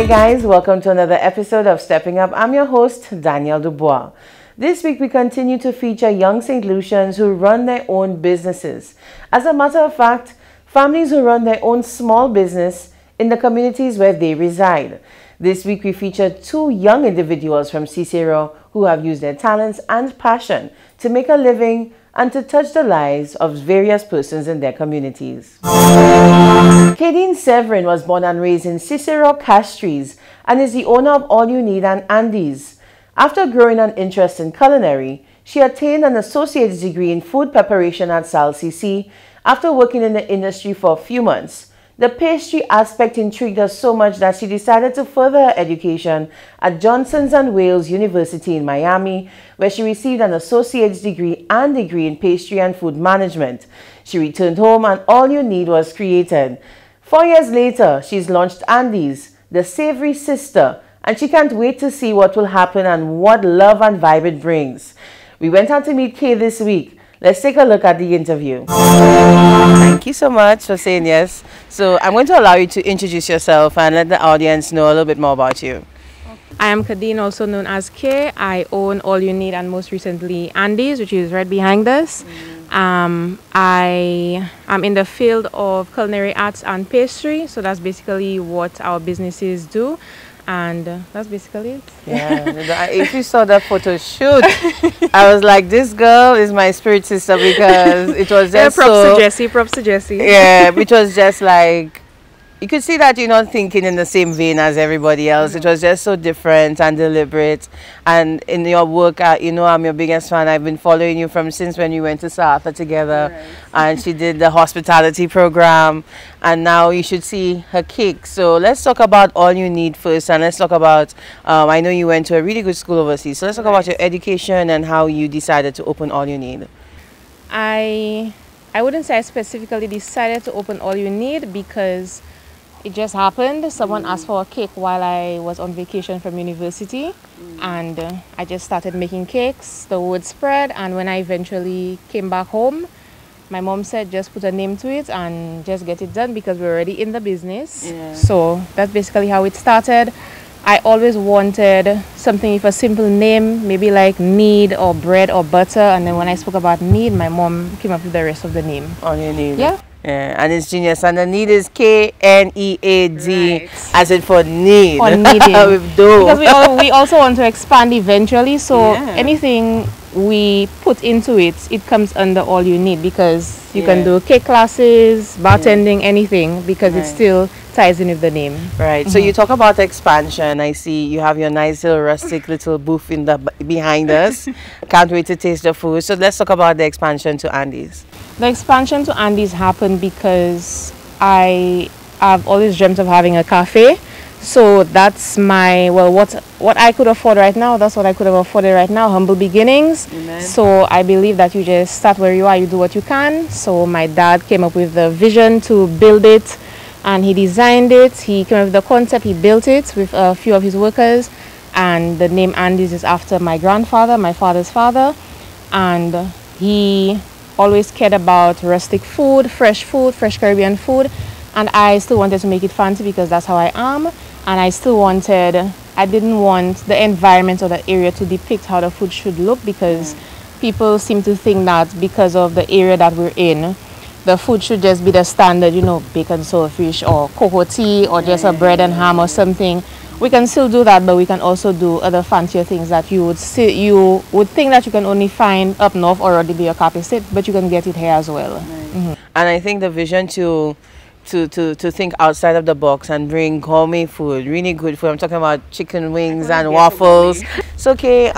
guys, welcome to another episode of Stepping Up. I'm your host, Danielle Dubois. This week we continue to feature young St. Lucians who run their own businesses. As a matter of fact, families who run their own small business in the communities where they reside. This week we feature two young individuals from Cicero who have used their talents and passion to make a living and to touch the lives of various persons in their communities. Kadeen Severin was born and raised in Cicero, Castries, and is the owner of All You Need and Andy's. After growing an interest in culinary, she attained an associate's degree in food preparation at SALCC after working in the industry for a few months. The pastry aspect intrigued her so much that she decided to further her education at Johnson & Wales University in Miami, where she received an associate's degree and degree in pastry and food management. She returned home and All You Need was created. 4 years later, she's launched Andy's, the savory sister, and she can't wait to see what will happen and what love and vibe it brings. We went out to meet Kay this week. Let's take a look at the interview. Thank you so much for saying yes. So I'm going to allow you to introduce yourself and let the audience know a little bbit more about you. I am Kadeen, also known as Kay. I own All You Need and most recently Andy's, which is right behind us. I am in the field of culinary arts and pastry, so that's basically what our businesses do. And that's basically it. Yeah, if you saw that photo shoot, I was like, this girl is my spirit sister, because it was just props to Jessie. Yeah, it was just like, you could see that you're not thinking in the same vein as everybody else. It was just so different and deliberate. And in your work, you know, I'm your biggest fan. I've been following you from since when you went to SARTHA together. Right. And she did the hospitality program. And now you should see her cake. So let's talk about All You Need first. And let's talk about, I know you went to a really good school overseas. So let's talk about your education and how you decided to open All You Need. I wouldn't say I specifically decided to open All You Need, because it just happened. Someone asked for a cake while I was on vacation from university, and I just started making cakes. The word spread, and when I eventually came back home, my mom said just put a name to it and just get it done, because we're already in the business. Yeah. So that's basically how it started. I always wanted something with a simple name, maybe like Need or bread or butter, and then when I spoke about Need, my mom came up with the rest of the name. All You Need. Yeah. Yeah, and it's genius. And the Need is K-N-E-A-D, right, as in for need. Or needing. With dough. Because we also want to expand eventually, so anything we put into it, it comes under All You Need, because you can do cake classes, bartending, anything, because it still ties in with the name. Right. So you talk about expansion. I see you have your nice little rustic little booth in the behind us. Can't wait to taste the food. So let's talk about the expansion to Andy's. The expansion to Andy's happened because I've always dreamt of having a cafe. So that's my, well, what I could afford right now, that's what I could have afforded right now, humble beginnings. Amen. So I believe that you just start where you are, you do what you can. So my dad came up with the vision to build it, and he designed it. He came up with the concept, he built it with a few of his workers. And the name Andy's is after my grandfather, my father's father. And he always cared about rustic food, fresh Caribbean food. And I still wanted to make it fancy, because that's how I am. And I didn't want the environment or the area to depict how the food should look, because people seem to think that because of the area that we're in, the food should just be the standard, you know, bacon, saltfish, or cocoa tea, or just a bread and ham or something. We can still do that, but we can also do other fancier things that you would think that you can only find up north or the Bay of Capesset, but you can get it here as well. Right. And I think the vision to think outside of the box and bring gourmet food, really good food. I'm talking about chicken wings and waffles. So, okay,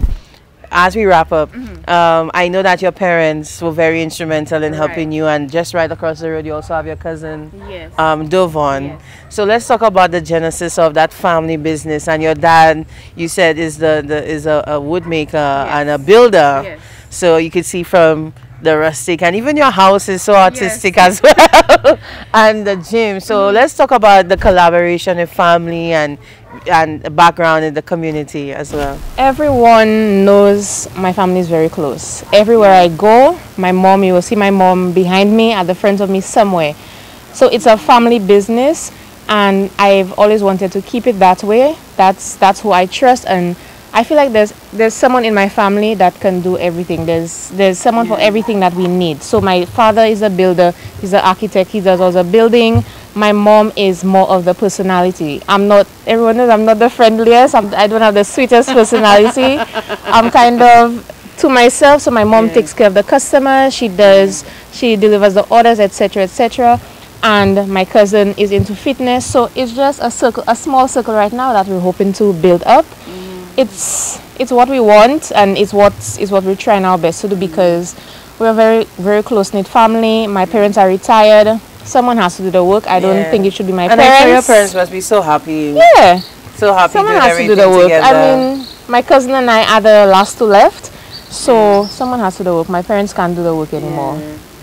as we wrap up, I know that your parents were very instrumental in helping you, and just right across the road you also have your cousin, Dovon. Yes. So let's talk about the genesis of that family business. And your dad, you said, is a wood maker and a builder. Yes. So you could see from the rustic, and even your house is so artistic as well, and the gym. So let's talk about the collaboration with family and background in the community as well. Everyone knows my family is very close. Everywhere I go, my mom, you will see my mom behind me, at the front of me somewhere. So it's a family business, and I've always wanted to keep it that way. That's who I trust, and I feel like there's someone in my family that can do everything. There's someone for everything that we need. So my father is a builder, he's an architect, he does all the building. My mom is more of the personality. Everyone knows I'm not the friendliest, I don't have the sweetest personality. I'm kind of to myself, so my mom takes care of the customer, she delivers the orders, etc., etc. And my cousin is into fitness, so it's just a small circle right now that we're hoping to build up. It's what we want, and it's what we're trying our best to do, because we're a very, very close-knit family. My parents are retired. Someone has to do the work. I don't think it should be my parents. And I'm sure your parents must be so happy. Yeah. So happy someone has to do the work. Together. I mean, my cousin and I are the last two left, so someone has to do the work. My parents can't do the work anymore.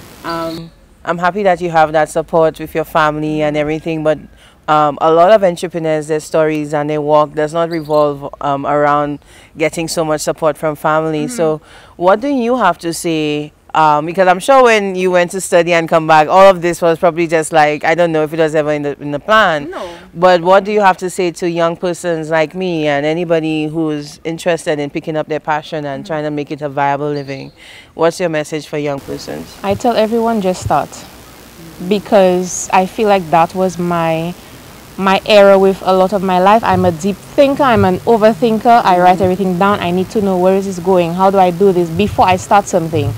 I'm happy that you have that support with your family and everything, but a lot of entrepreneurs, their stories and their work does not revolve around getting so much support from family. So what do you have to say? Because I'm sure when you went to study and come back, all of this was probably just like, I don't know if it was ever in the plan. No. But what do you have to say to young persons like me and anybody who's interested in picking up their passion and trying to make it a viable living? What's your message for young persons? I tell everyone, just start, because I feel like that was my error with a lot of my life. I'm a deep thinker, I'm an overthinker. I write everything down. I need to know where is this going, how do I do this before I start something.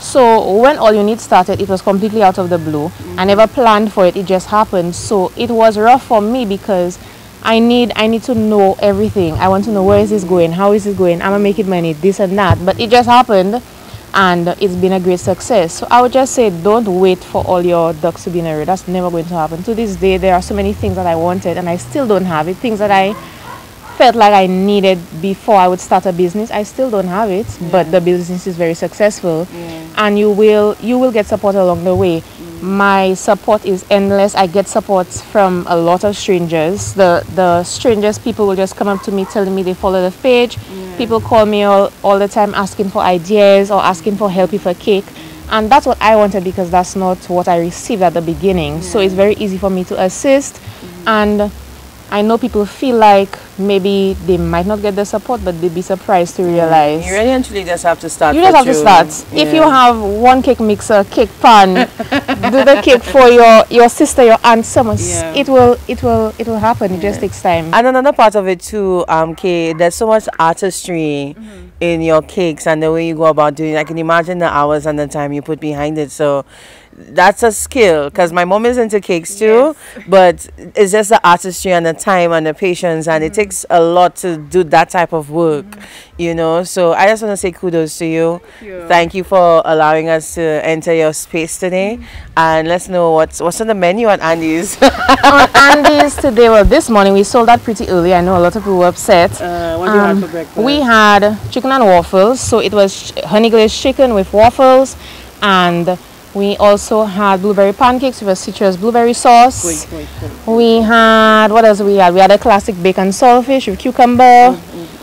So when All You Need started, it was completely out of the blue. I never planned for it, it just happened. So it was rough for me, because I need to know everything. I want to know where is this going, how is this going, am I making money, this and that. But it just happened, and it's been a great success. So I would just say, don't wait for all your ducks to be in a row. That's never going to happen. To this day, there are so many things that I wanted and I still don't have it. Things that I felt like I needed before I would start a business, I still don't have it, but the business is very successful, and you will get support along the way. My support is endless. I get support from a lot of strangers. The strangest people will just come up to me telling me they follow the page. People call me all the time asking for ideas or asking for help with a cake, and that's what I wanted, because that's not what I received at the beginning. So it's very easy for me to assist, and I know people feel like maybe they might not get the support, but they'd be surprised to realize. You really and truly just have to start. You just have to start. If you have one cake mixer, cake pan, do the cake for your sister, your aunt, someone. It will happen. It just takes time. And another part of it too, Kay, there's so much artistry in your cakes and the way you go about doing it. I can imagine the hours and the time you put behind it. So that's a skill, because my mom is into cakes too, but it's just the artistry and the time and the patience, and it takes a lot to do that type of work, you know. So I just want to say kudos to you. Thank you for allowing us to enter your space today, and let's know what's on the menu at Andy's. On Andy's today, well, this morning we sold out pretty early. I know a lot of people were upset. What do you have for breakfast? We had chicken and waffles, so it was honey glazed chicken with waffles, and we also had blueberry pancakes with a citrus blueberry sauce. We had, what else we had? We had a classic bacon saltfish with cucumber.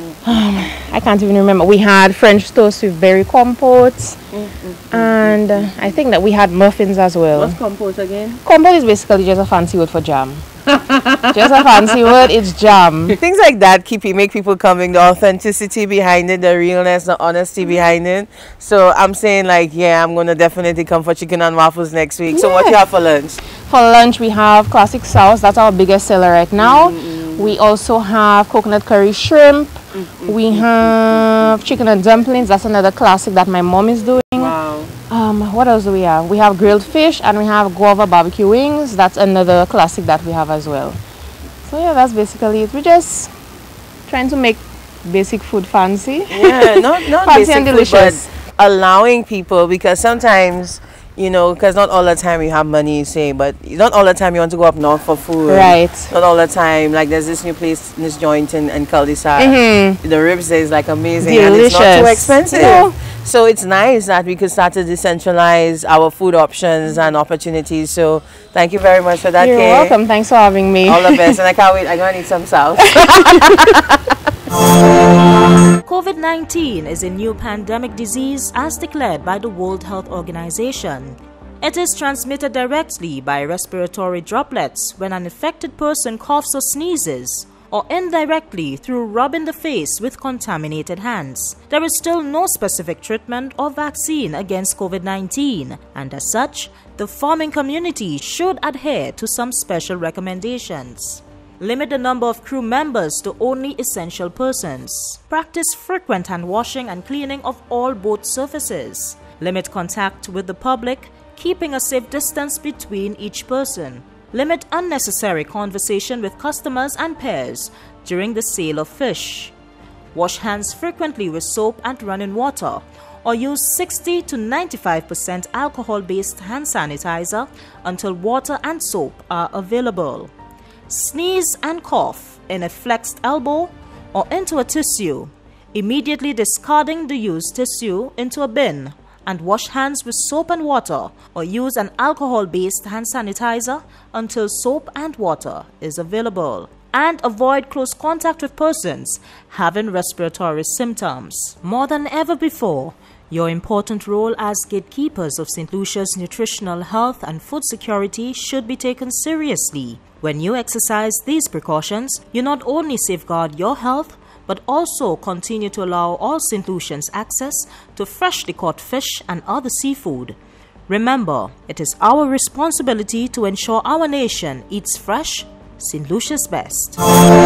I can't even remember. We had French toast with berry compote. And I think that we had muffins as well. What's compote again? Compote is basically just a fancy word for jam. Just a fancy word, it's jam. Things like that make people coming, the authenticity behind it, the realness, the honesty behind it. So I'm saying, like, yeah, I'm going to definitely come for chicken and waffles next week. So what do you have for lunch? For lunch, we have classic sauce. That's our biggest seller right now. We also have coconut curry shrimp. We have chicken and dumplings. That's another classic that my mom is doing. Wow. What else do we have? We have grilled fish, and we have guava barbecue wings. That's another classic that we have as well. So yeah, that's basically it. We're just trying to make basic food fancy. Yeah, not fancy basic and food, delicious. but allowing people, because sometimes, you know, because not all the time you have money, you say, but not all the time you want to go up north for food. Right. Not all the time. Like, there's this new place, this joint in cul-de-sac. The ribs there is like amazing. Delicious. And it's not too expensive. No. So it's nice that we could start to decentralize our food options and opportunities. So thank you very much for that, You're Kay. welcome. Thanks for having me. All the best. And I can't wait. I'm going to need some sauce. COVID-19 is a new pandemic disease as declared by the World Health Organization. It is transmitted directly by respiratory droplets when an infected person coughs or sneezes, or indirectly through rubbing the face with contaminated hands. There is still no specific treatment or vaccine against COVID-19, and as such, the farming community should adhere to some special recommendations. Limit the number of crew members to only essential persons. Practice frequent hand washing and cleaning of all boat surfaces. Limit contact with the public, keeping a safe distance between each person. Limit unnecessary conversation with customers and peers during the sale of fish. Wash hands frequently with soap and running water, or use 60 to 95% alcohol-based hand sanitizer until water and soap are available. Sneeze and cough in a flexed elbow or into a tissue, immediately discarding the used tissue into a bin, and wash hands with soap and water or use an alcohol-based hand sanitizer until soap and water is available. And avoid close contact with persons having respiratory symptoms. More than ever before, your important role as gatekeepers of St. Lucia's nutritional health and food security should be taken seriously. When you exercise these precautions, you not only safeguard your health, but also continue to allow all St. Lucians access to freshly caught fish and other seafood. Remember, it is our responsibility to ensure our nation eats fresh, St. Lucia's best.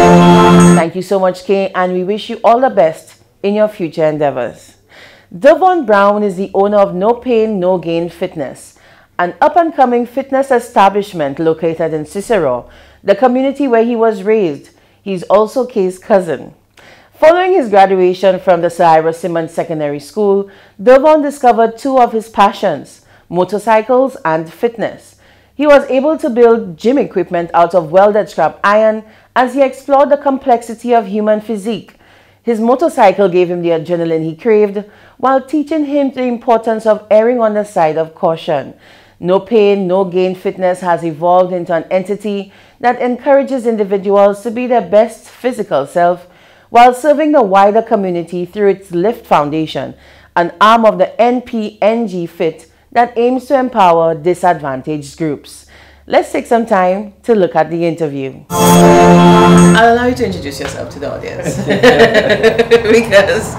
Thank you so much, Kay, and we wish you all the best in your future endeavors. Devon Brown is the owner of No Pain, No Gain Fitness, an up-and-coming fitness establishment located in Cicero, the community where he was raised. He's also Kay's cousin. Following his graduation from the Sir Ira Simmons Secondary School, Devon discovered two of his passions, motorcycles and fitness. He was able to build gym equipment out of welded scrap iron as he explored the complexity of human physique. His motorcycle gave him the adrenaline he craved, while teaching him the importance of erring on the side of caution. No Pain, No Gain Fitness has evolved into an entity that encourages individuals to be their best physical self while serving the wider community through its Lift Foundation, an arm of the NPNG Fit that aims to empower disadvantaged groups. Let's take some time to look at the interview. I'll allow you to introduce yourself to the audience. Because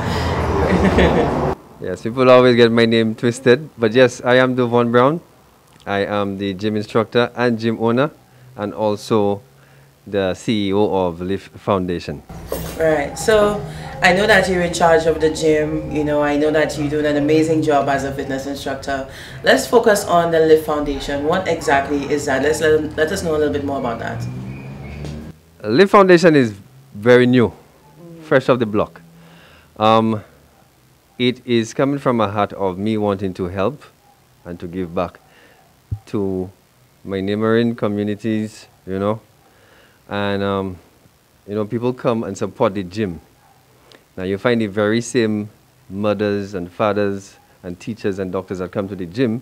yes, people always get my name twisted, but yes, I am Devon Brown. I am the gym instructor and gym owner, and also the CEO of Lift Foundation. Right, so I know that you're in charge of the gym. I know that you're doing an amazing job as a fitness instructor. Let's focus on the Lift Foundation. What exactly is that? Let us know a little bit more about that. Lift Foundation is very new, fresh off the block. It is coming from a heart of me wanting to help and to give back to my neighboring communities, and people come and support the gym. Now you find the very same mothers and fathers and teachers and doctors that come to the gym,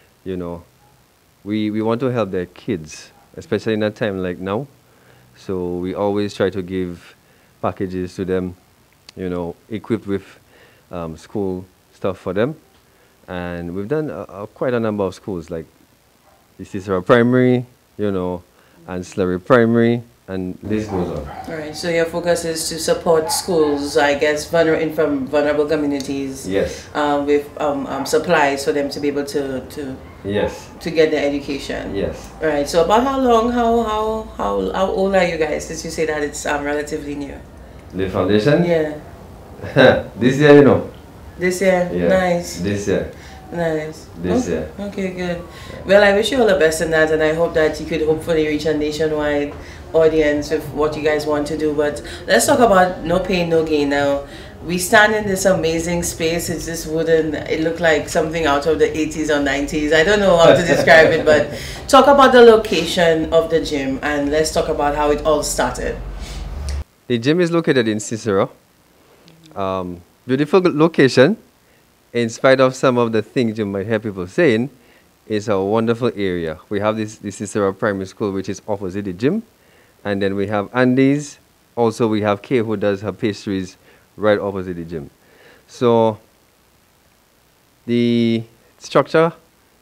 we want to help their kids, especially in a time like now. So we always try to give packages to them, equipped with school stuff for them. And we've done quite a number of schools, like the Cicero Primary, and Slurry Primary, and this goes on. All right, so your focus is to support schools, I guess, from vulnerable communities. Yes. With supplies for them to be able to yes, to get their education. yes. All right. So about how long, how old are you guys? Since you say that it's relatively new. The foundation? Yeah. This year, This year. Yeah. Nice. This year. Nice. This year. Okay, good. Well, I wish you all the best in that, and I hope that you could hopefully reach a nationwide audience with what you guys want to do. But let's talk about No Pain, No Gain now. We stand in this amazing space. It's just wooden. It looked like something out of the 80s or 90s. I don't know how to describe it, but talk about the location of the gym, and let's talk about how it all started. The gym is located in Cicero. Beautiful location. In spite of some of the things you might hear people saying, it's a wonderful area. We have this Cicero Primary School, which is opposite the gym. And then we have Andy's. Also, we have Kay, who does her pastries right opposite the gym. So the structure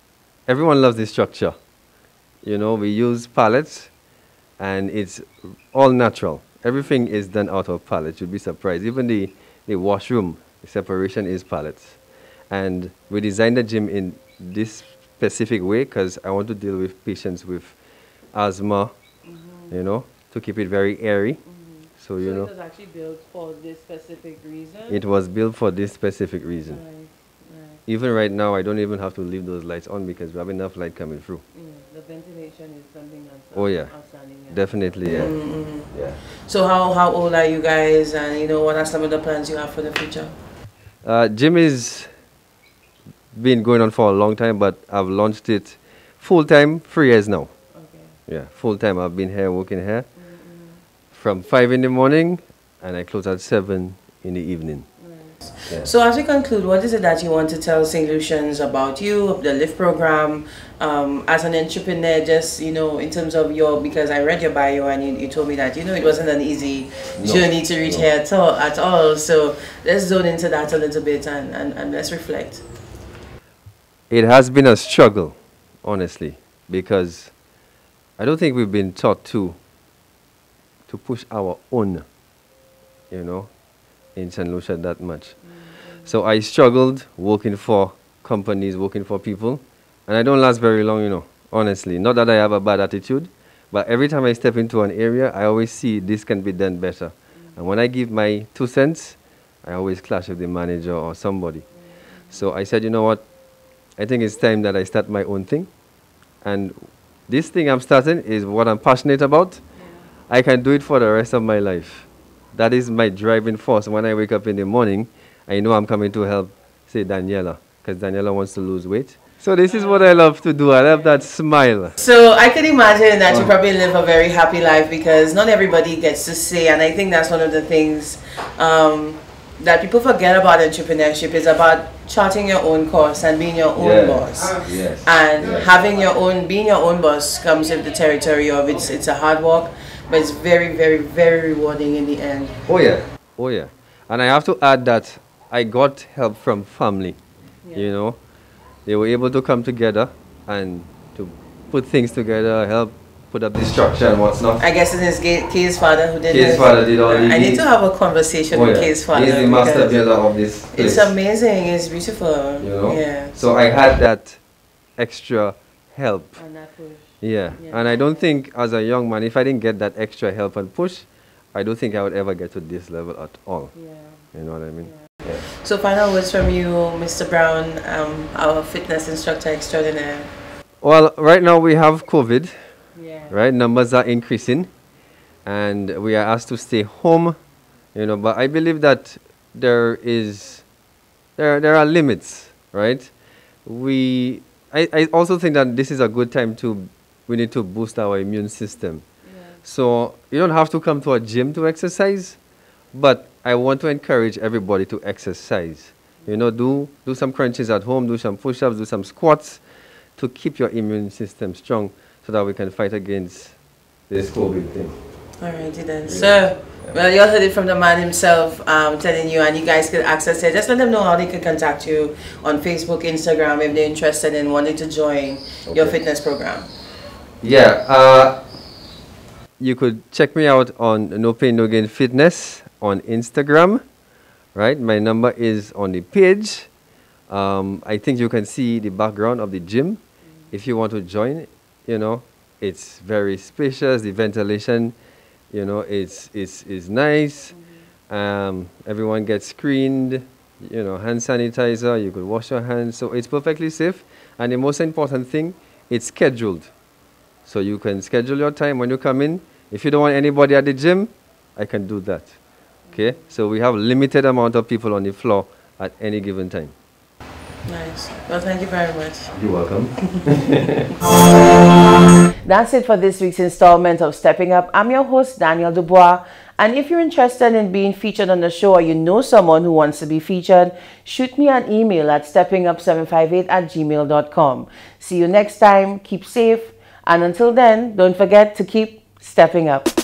everyone loves the structure. You know, we use pallets, and it's all natural. Everything is done out of pallets. You'd be surprised. Even the washroom, the separation is pallets. And we designed the gym in this specific way because I want to deal with patients with asthma, you know, to keep it very airy. So, you know. It was actually built for this specific reason? It was built for this specific reason. Right, right. Even right now, I don't even have to leave those lights on because we have enough light coming through. The ventilation is something that's Oh, yeah. outstanding. Yeah. Definitely, yeah. Yeah. So how old are you guys, and you know, what are some of the plans you have for the future? Gym is been going on for a long time, but I've launched it full-time 3 years now. Okay. Yeah, full-time. I've been here, working here from 5 in the morning, and I close at 7 in the evening. Yeah. So as we conclude, what is it that you want to tell St. Lucians about you, the LIFT program, as an entrepreneur, just, you know, in terms of because I read your bio and you told me that, you know, it wasn't an easy journey to reach here at all. So let's zone into that a little bit and let's reflect. It has been a struggle, honestly, because I don't think we've been taught to push our own, you know, in St. Lucia that much. So I struggled working for companies, working for people, and I don't last very long, you know, honestly. Not that I have a bad attitude, but every time I step into an area, I always see this can be done better. And when I give my 2 cents, I always clash with the manager or somebody. So I said, you know what, I think it's time that I start my own thing. And this thing I'm starting is what I'm passionate about. I can do it for the rest of my life. That is my driving force. When I wake up in the morning, I know I'm coming to help, say, Daniela, because Daniela wants to lose weight. So this is what I love to do. I love that smile. So I can imagine that you probably live a very happy life, because not everybody gets to say, and I think that's one of the things that people forget about entrepreneurship, is about charting your own course and being your own boss. Yes. And having being your own boss comes with the territory of it's a hard work, but it's very, very, very rewarding in the end. Oh yeah, oh yeah. And I have to add that I got help from family, you know. They were able to come together and to put things together, help put up the structure and what's not. I guess it is Kay's father who did Kay's father did all the... I need to have a conversation with Kay's father. He's the master builder of this place. It's amazing, it's beautiful. You know? Yeah. So I had that extra help. And that push. Yeah. And I don't think as a young man, if I didn't get that extra help and push, I don't think I would ever get to this level at all. Yeah. You know what I mean? Yeah. So final words from you, Mr. Brown, our fitness instructor extraordinaire. Well, right now we have COVID. Yeah. Right, numbers are increasing, and we are asked to stay home, you know. But I believe that there are limits, right? I also think that this is a good time we need to boost our immune system. Yeah. So you don't have to come to a gym to exercise, but I want to encourage everybody to exercise. You know, do some crunches at home, do some push-ups, do some squats to keep your immune system strong, so that we can fight against this COVID thing. Alrighty then. So, well, you all heard it from the man himself, telling you, and you guys can access it. Just let them know how they can contact you on Facebook, Instagram, if they're interested in wanting to join your fitness program. Yeah, you could check me out on No Pain No Gain Fitness on Instagram, right? My number is on the page. I think you can see the background of the gym if you want to join. You know, it's very spacious. The ventilation, you know, is nice. Everyone gets screened. You know, hand sanitizer. You could wash your hands, so it's perfectly safe. And the most important thing, it's scheduled, so you can schedule your time when you come in. If you don't want anybody at the gym, I can do that. Okay, so we have limited amount of people on the floor at any given time. Nice. Well, thank you very much. You're welcome. That's it for this week's installment of Stepping Up. I'm your host, Daniel Dubois. And if you're interested in being featured on the show, or you know someone who wants to be featured, shoot me an email at steppingup758@gmail.com. See you next time. Keep safe. And until then, don't forget to keep stepping up.